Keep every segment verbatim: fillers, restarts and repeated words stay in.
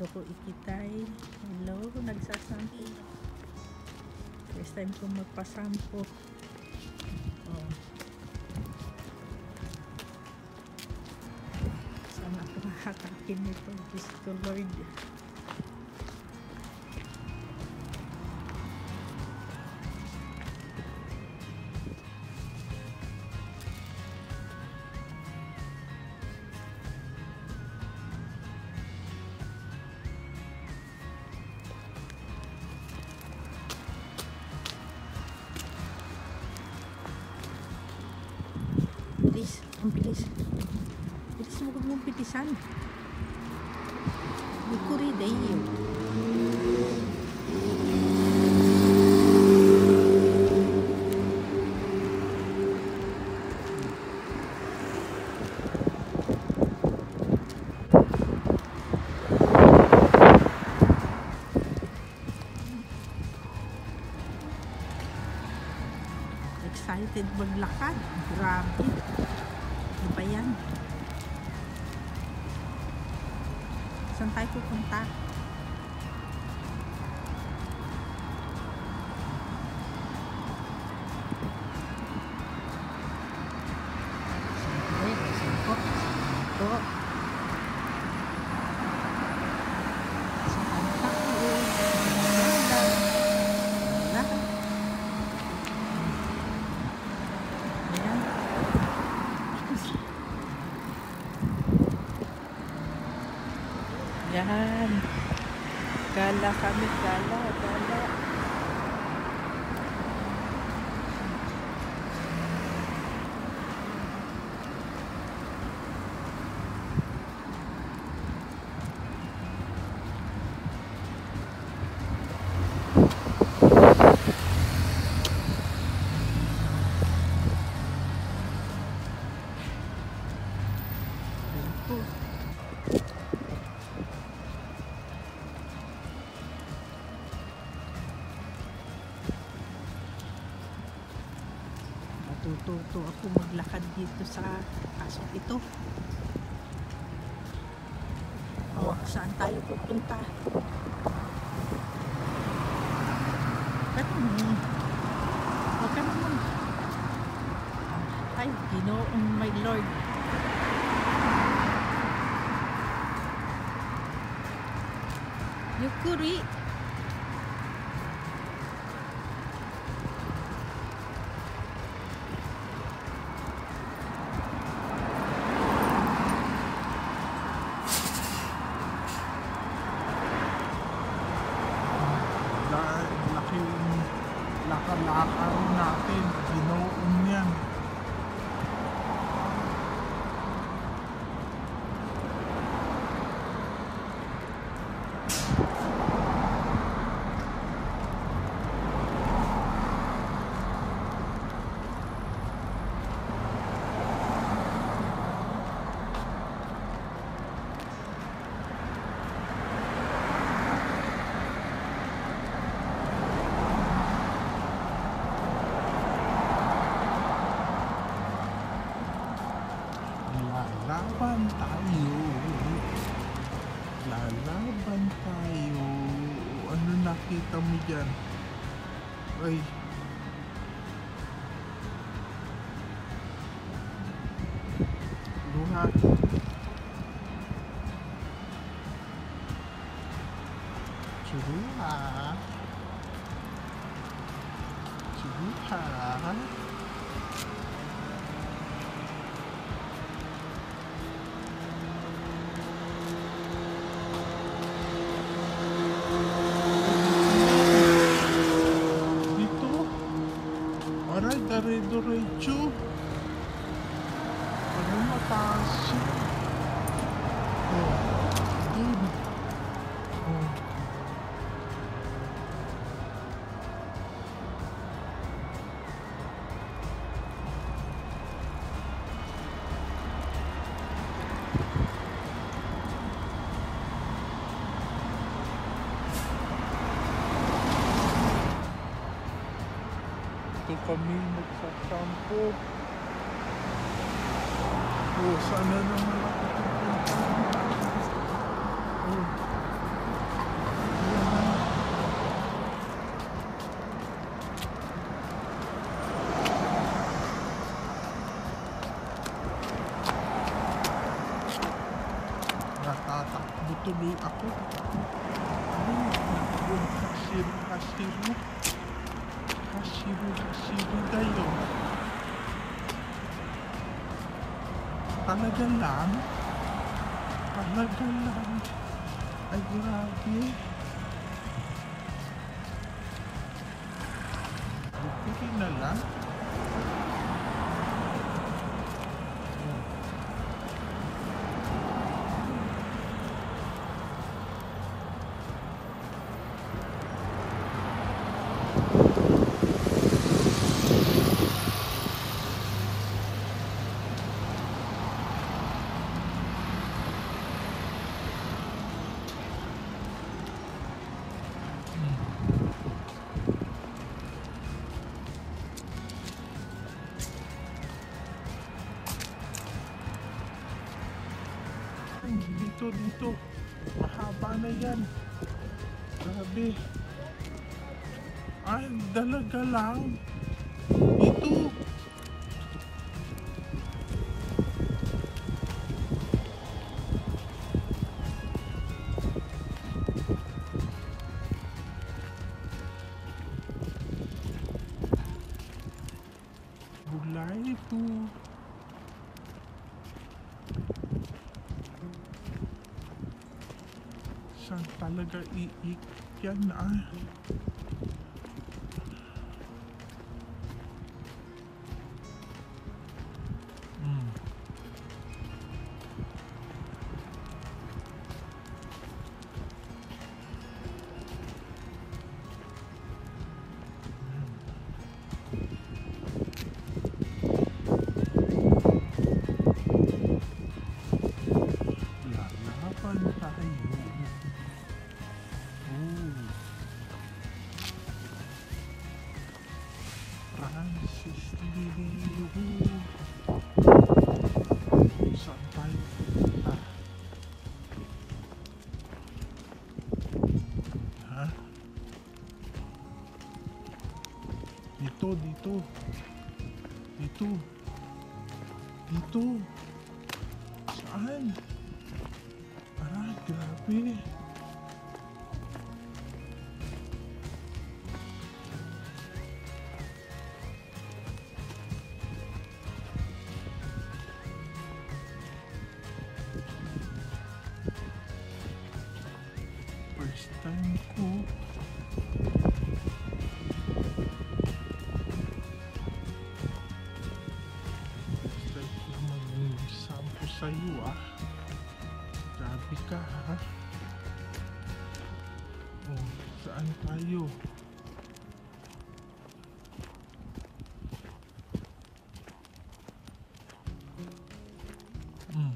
Doko ikitay. Hello, nagsasampo. First time ko magpasampo. Oh. Sana ako makakakin nito. Diyos ko Lord. Bilis, ang bilis. Bilis mo kung mong pitisan. Bukuri dayo. Excited maglakad. Grabe. Ano ba yan? Saan tayo pupunta? Siyempre, singko. Ito. Saan tayo? Wala. Ayan. Yan. Gala kami, gala, gala. Ito. Natututo ako maglakad dito sa pasok ito. O, saan tayo pupunta? Ba't mo? Huwag ka naman. Ay, Ginoong my Lord. Yukuri. Lakar-lakar natin, ginoon yan. Lalaban tayo. Lalaban tayo. Ano nakita mo dyan? Ay. Luha. Churuha. Churuha. Dire-diretso. Ano mataas siya? Oh, yun. Oh. Ito kami nagsasampo. Oh, sana naman ako pupunta. Oh. tuloy ako. Ay, naku, hasiru, hasiru. Hasiru, hasiru tayo. Talaga lang? Talaga lang? Ay, grabe. Okay na lang. Dito, dito. Mahaba na yan. Grabe. Ay, dalaga lang. Ito. Bulay ito. Saan talaga iik yan ah? Hmm. Lalaban tayo. Francis Liu. Saan tayo punta? Ha? Dito, dito. Dito. Dito. Saan? Aray, grabe. First time ko. First time ko mag-sampo sa'yo ah. Grabe ka ha. Oh, saan tayo? Hmm.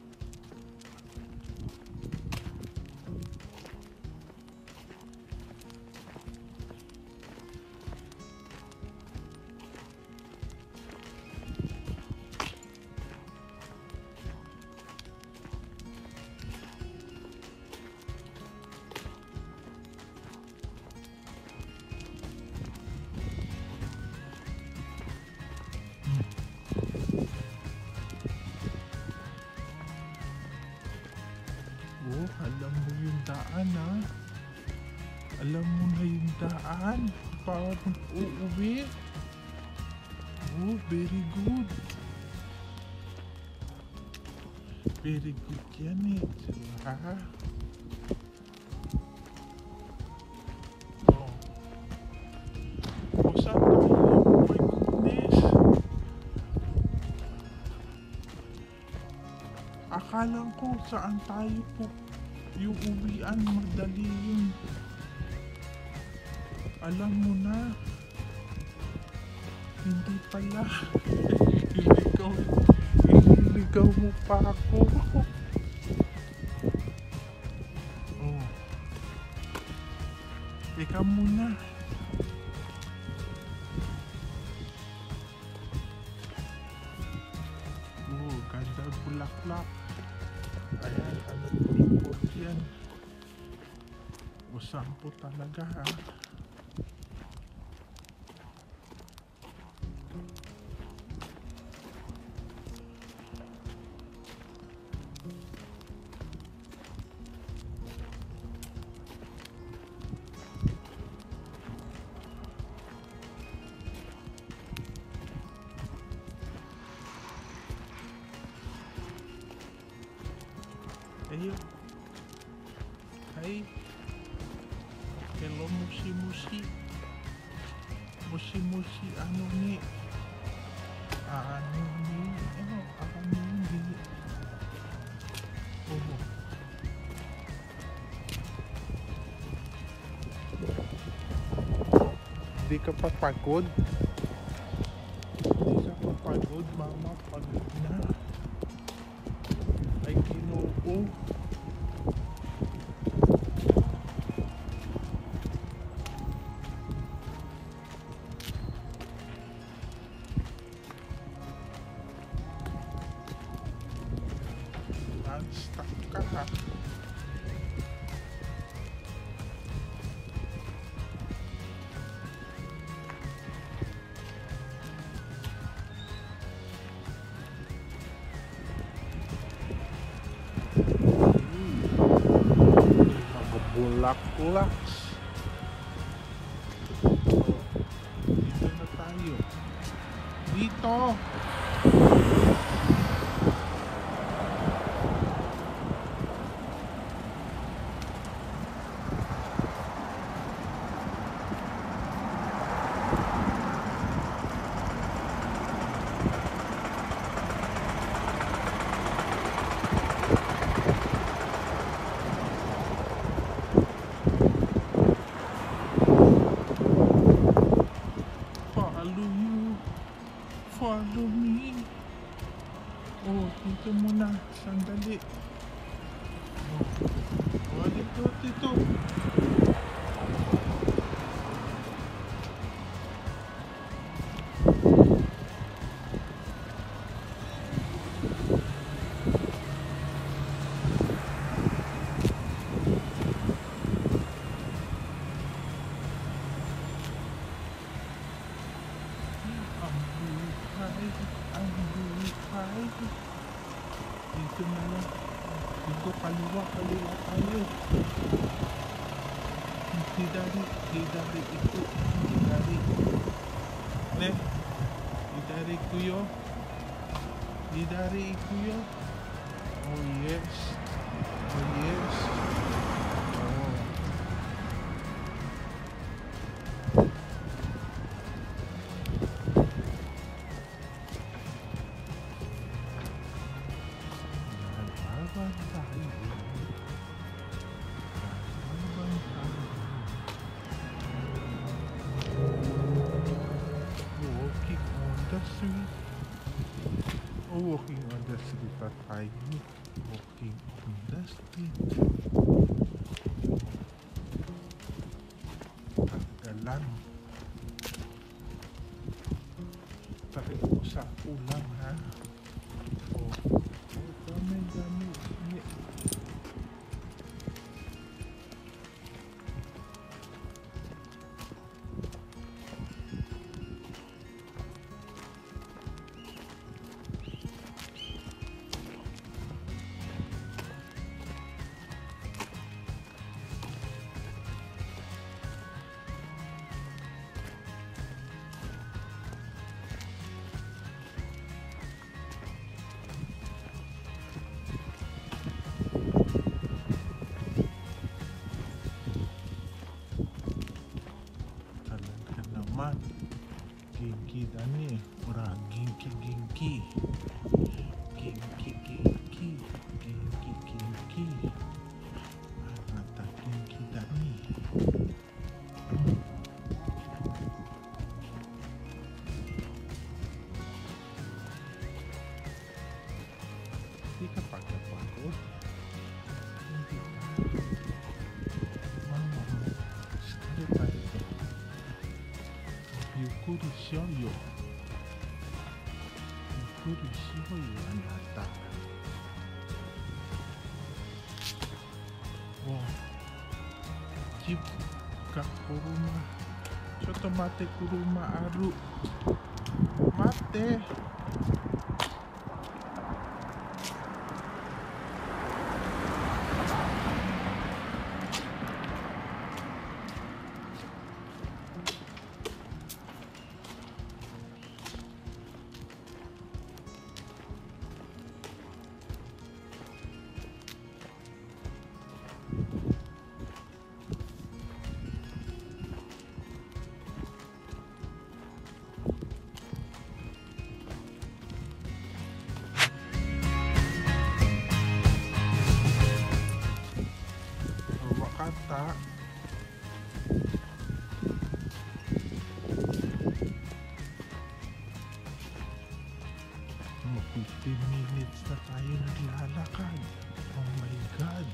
Oh, alam mo yung daan ha. Alam mo na yung daan. Paano uuwi? Oh, very good. Very good yan eh. Ha? Oh. Oh, saan tayo? Oh my goodness. Akala ko saan tayo po yung uwian, madali yun. Alam mo na. Hindi pala. Iligaw. Iligaw mo pa ako. Oh. Ikaw muna. Oh, ganda bulaklak. Ayan, ano po yan. O sampo talaga ha. Ayo. Hai. Hello musi-musi. Musi-musi anu ni. Anu ni. Oh, anu ni. Oh. Di ka pa pagod? Di ka pa pagod, mama? Pagod na. Ay, Ginoo. Non-stop ka ha. Bulak-bulak. Dito na tayo. Dito. Follow you. Follow me. Oh, dito muna. Sandali. Oh, oh dito, dito. Ang buhay, ang buhay. Dito na lang. Dito kaliwa, kaliwa tayo. Hidari, hidari ito. Hidari. Ne? Hidari kuyo. Hidari kuyo. Oh yes. Oh yes. Oh. Laban tayo. Laban tayo. Walking on the street. Oh, walking on the street at tayo. Walking on the street. Tagalan. Takip ko sa ulam ha. Oh, oh dami, dami. Hindi. Talaga naman. Ginki dani. Ora, ginki, ginki. Ginki, ginki. Ginki, ginki. Anata ginki dani. Hindi ka pagkapagod. Hindi ka. Mama, sakit tayo. ゆっくりしようよ。ゆっくりしようよ、あなた。おジップが車。ちょっと待って、車ある。待って。 mag fifteen minutes na tayo naglalakad. Oh my God.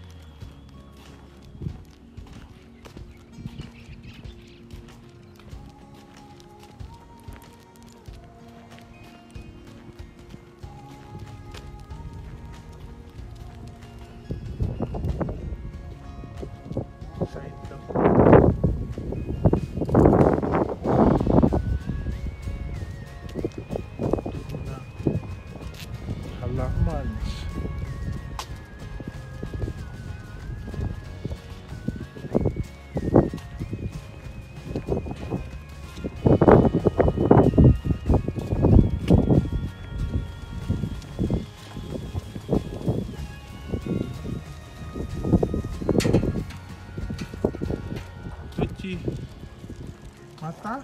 Side lang. Ito na. Halamans. Kecil mata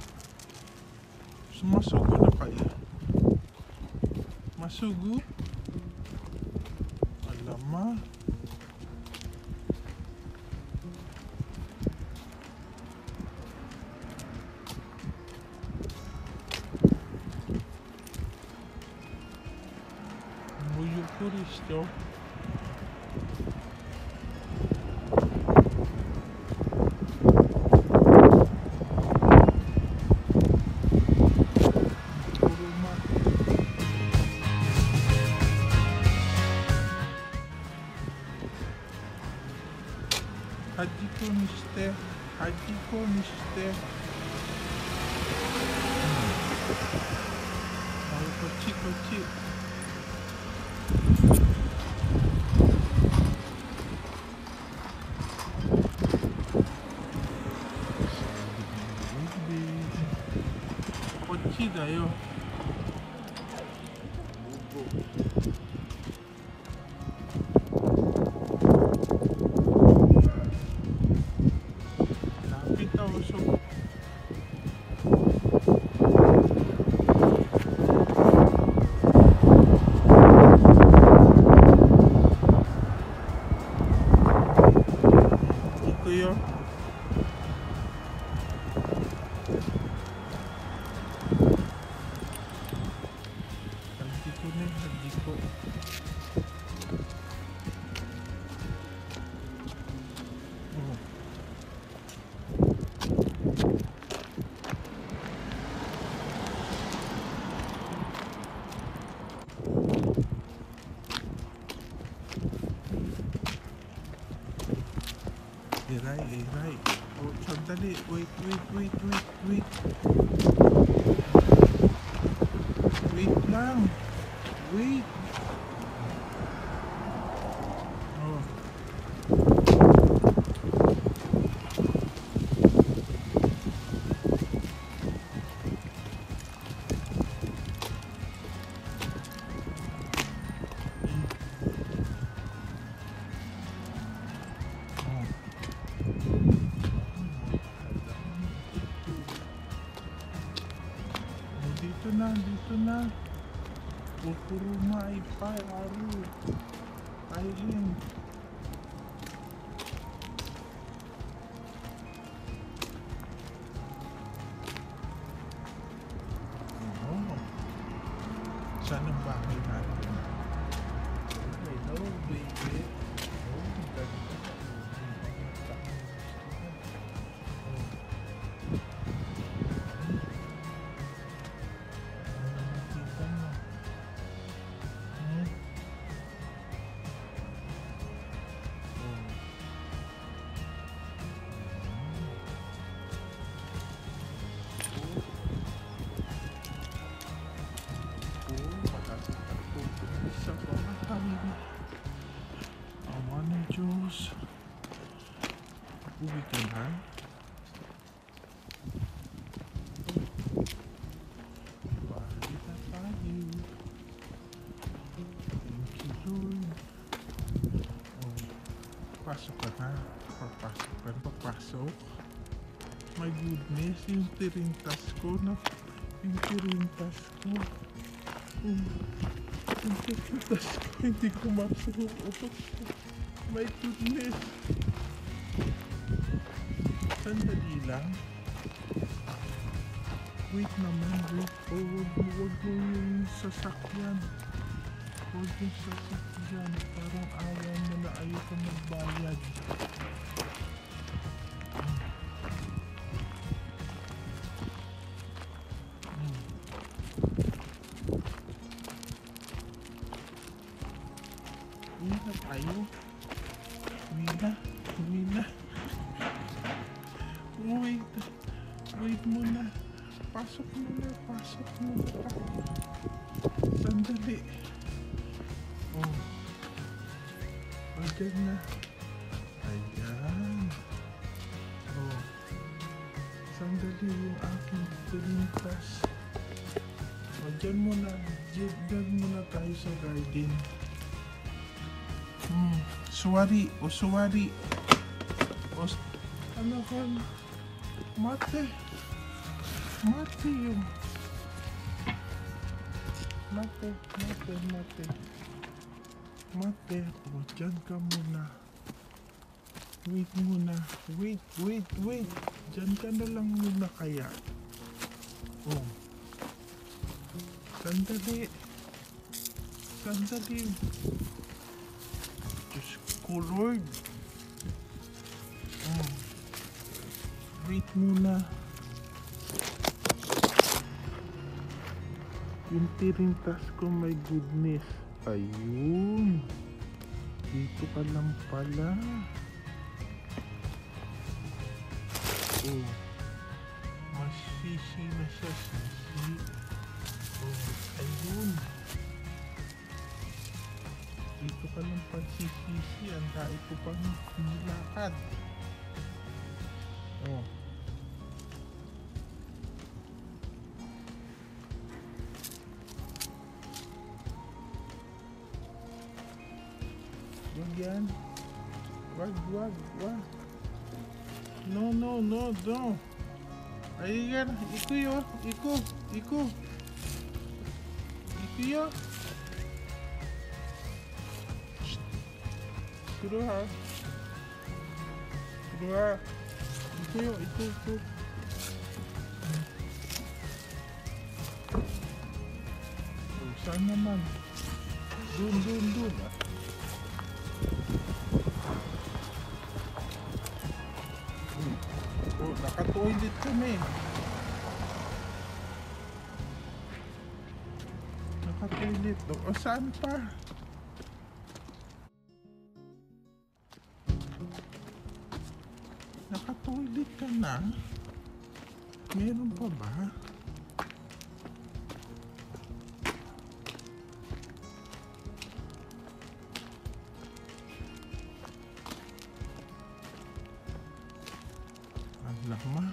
masugo na kayo. Masugo. Alamak. Buyur turis to. Hajiko ni shite, hajiko ni shite. Oh, kochi kochi. Kochi da yo. Ikuyo. Hajiko ni hajiko. Oh. Iray, iray. Oh, sandali. Wait, wait, wait, wait, wait. Wait lang. Wait. Oh. Dito na, dito na. Kukuruma ipay, aru. Kailin. Oh. Saan ang bahay natin? Hello, baby. Oh, ganda. Awan ng Diyos. Uwi ka na. Balik na tayo. Thank you, Lord. Oh, pasok ka na. Papasok ka na. Papasok. My goodness, yung tirintas ko na. Yung tirintas ko. Oh. Tapos hindi ko masuot. My goodness. Sandali lang. Wait naman, wait. Oh, wag mo, wag mo yung sasakyan. Huwag yung sasakyan. Parang ayaw mo na ayaw ka magbayad. Hmm. Uwi na tayo. Uwi na. Uwi na. Wait. Wait muna. Pasok muna. Pasok muna. Sandali. Oh. Oh, dyan na. Ayan. Oh. Sandali yung aking pilintas. Oh, dyan muna. Dyan, dyan muna tayo sa garden. Hmm. Suwari. O, suwari. O, ano ka? Mate. Mate yung. Mate, mate, mate. Mate, o dyan ka muna. Wait muna. Wait, wait, wait. Dyan ka na lang muna kaya. Oh. Sandali. Sandali. Diyos ko, Lord. Oh. Wait muna. Yung tirintas ko, my goodness. Ayun. Dito ka lang pala. Oh. Masisi na siya, sisi. Oh. Ayun. Dito ka lang pala, sisi. Ang dahil ko pang nilakad. Oh. Wag yan. Wag, wag, wag. No, no, no, no. Ayan, iko yo. Iko, iko. Iko yo. Suruh ha. Suruh ha. Iko yo, iko, iko. Oh, saan naman? Dun, dun, dun. Oh, naka-toilet kami. Naka-toilet. O, saan pa? Naka-toilet ka na? Meron pa ba? Lama.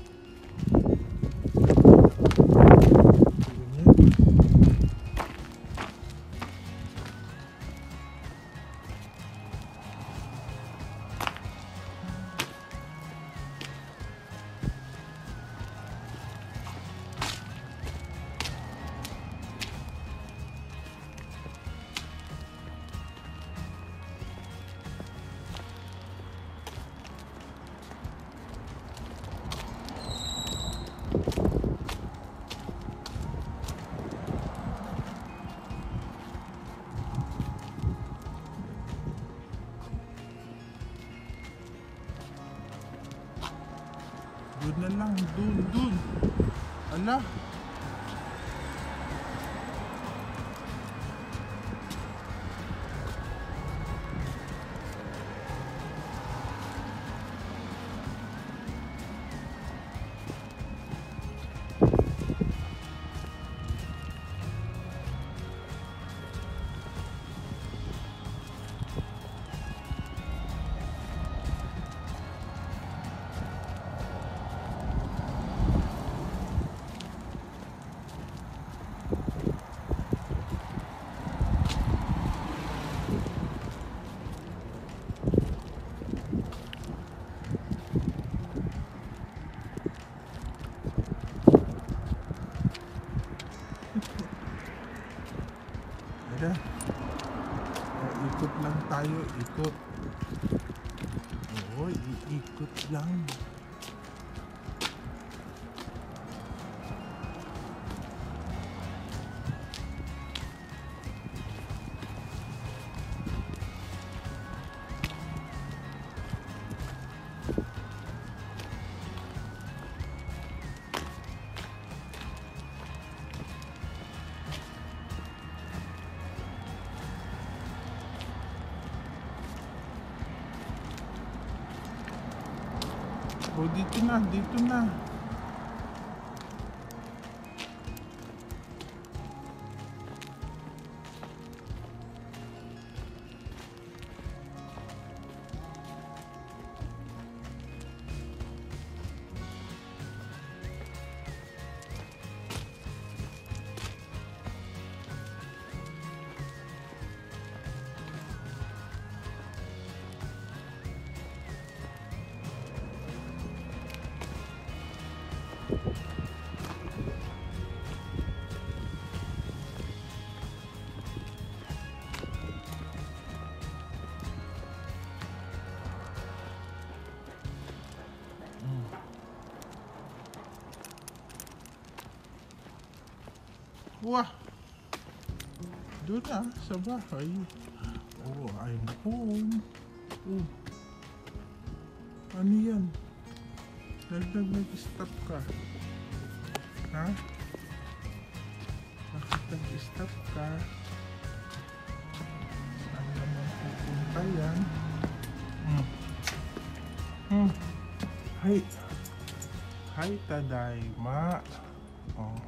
Doon na lang, doon, doon. Ala. Ada. Oh, ikot lang tayo, ikot. Oh, iikot lang. O, dito na, dito na. Wah! Doon na, sa bahay. Oh, I'm home. Oh. Ano yan? Nagdag nag-stop ka. Ha? Bakit nag-stop ka? Saan naman pupunta yan? Hmm. Hmm. Hi. Hi, Tadaima. Oh.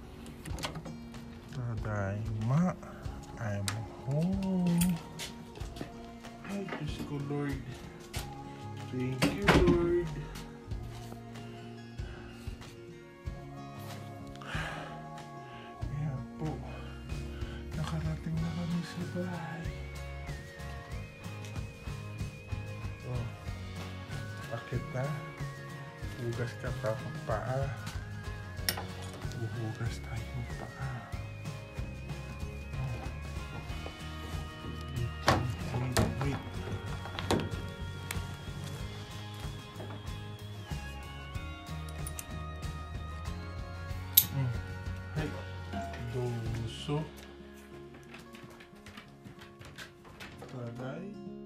Tadaima. I'm home. Ay, Diyos ko, Lord. Thank you, Lord. Ayan po. Nakarating na kami sa bahay. Oh. Bakit na? Hugas ka pa ng paa. Huhugas tayong paa. Oh. Wait, wait, wait. Mm. Hey, doso. Taday.